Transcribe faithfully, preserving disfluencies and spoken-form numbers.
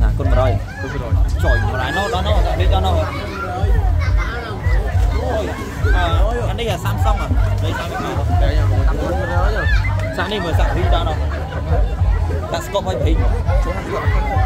con rồi trời mà lại nó đó nó biết cho nó anh đây là Samsung à đây sao biết mà sao đi mà sao đi ra đâu ta scope hay pin